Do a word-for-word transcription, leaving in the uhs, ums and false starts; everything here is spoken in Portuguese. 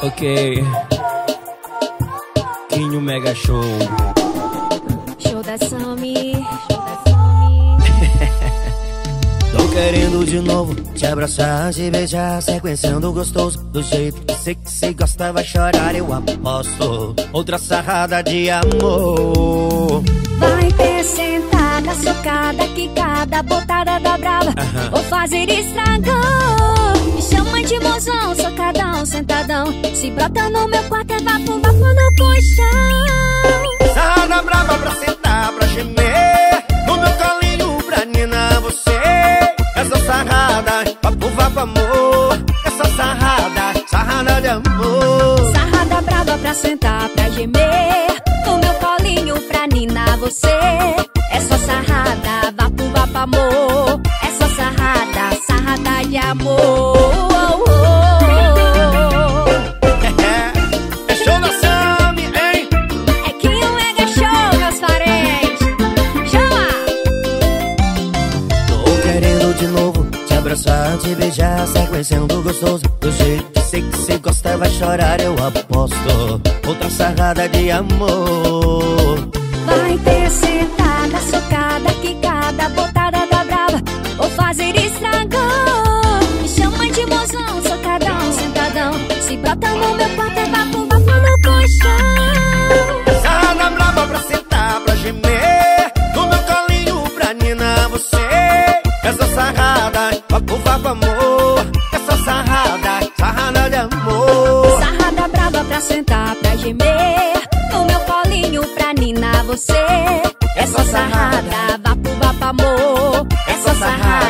Ok. Quinho Mega Show. Show da Sammy. Tô querendo de novo te abraçar, te beijar, sequenciando gostoso. Do jeito que sei que cê gosta, vai chorar, eu aposto. Outra sarrada de amor. Vai ter sentada, socada, quicada, botada da brava, Aham. vou fazer estragão. Me chama de mozão, socadão, sentadão. Se brota no meu quarto é vapo, vapo no colchão. Sarrada brava pra sentar, pra gemer. No meu colinho pra ninar você. Essa sarrada, papo, vapo, amor. Essa sarrada, sarrada de amor. Sarrada brava pra sentar, pra gemer. No meu colinho pra ninar você. É só sarrada, vapo, vapo, amor. É só sarrada, sarrada de amor. É show da Sammy, hein? É Quinho Mega Show, meus parentes. Chama! Tô querendo de novo te abraçar, te beijar, sequenciando gostoso. Do jeito que sei que cê gosta, vai chorar, eu aposto. Outra sarrada de amor. Vai ter sentada, socada, quicada, botada da brava, vou fazer estragão. Me chama de mozão, socadão, sentadão. Se brota no meu quarto é vapo, vapo no colchão. Sarrada brava pra sentar, pra gemer. No meu colinho pra ninar você. Essa sarrada, papo, vapo, amor. Essa sarrada, sarrada de amor. Sarrada brava pra sentar, pra gemer. No meu colinho pra ninar você. É só sarrada, vapo, vapo, amor. É só sarrada.